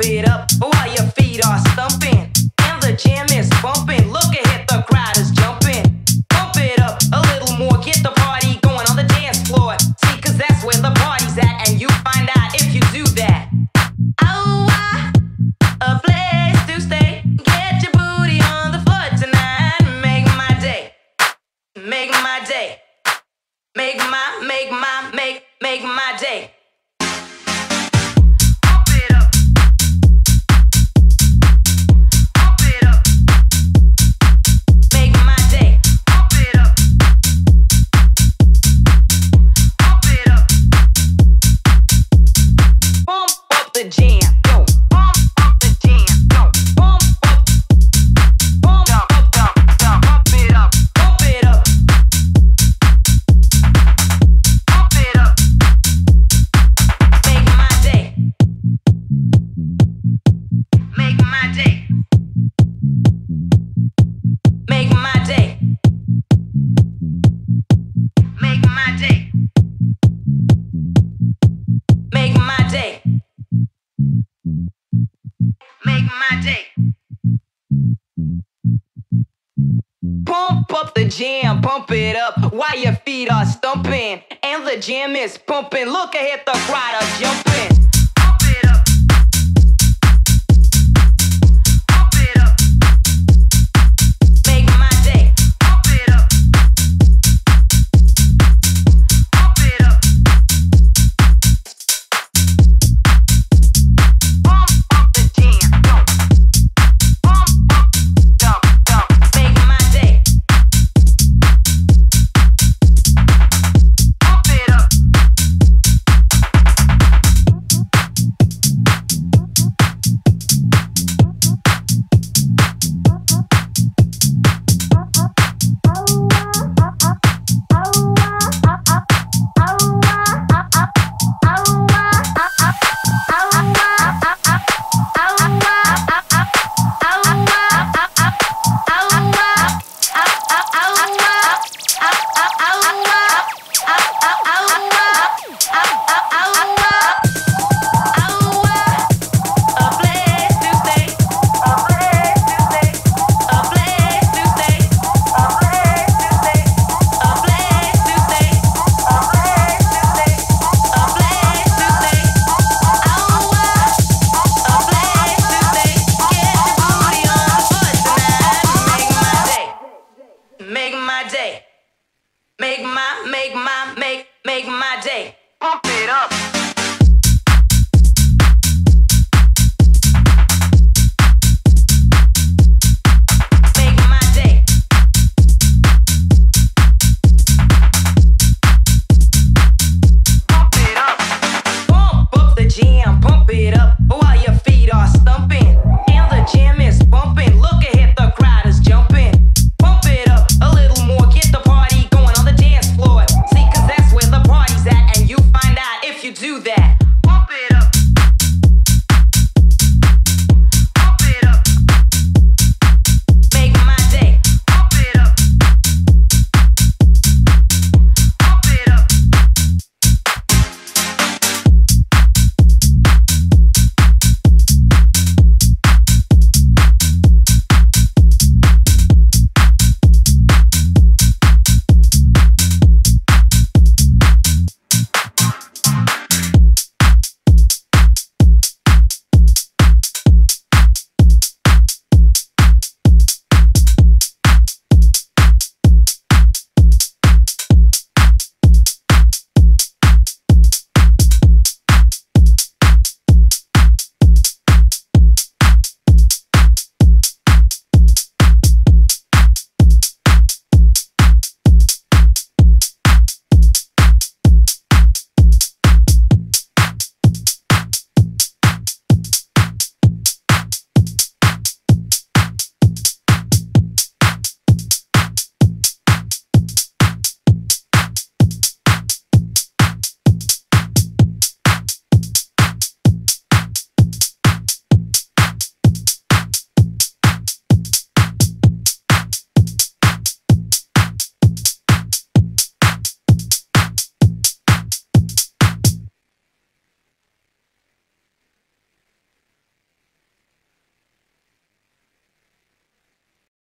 it up while your feet are stumping. And the jam is bumping. Look ahead, the crowd is jumping. Pump it up a little more. Get the party going on the dance floor. See, cause that's where the party's at. And you find out if you do that. Oh, a place to stay. Get your booty on the floor tonight. Make my day. Make my day. Make my day. Pump it up. Pump it up. Make my day. Pump it up. Pump it up. Pump up the jam. Yo. Pump up the jam. Yo. Pump up. Pump up. Pump it up. Pump it up. Pump it up. Make my day. Make my day. Make my day. Make my day. Make my day. Make my day. Pump up the jam, pump it up while your feet are stumping. And the jam is pumping. Look ahead, the crowd are jumping.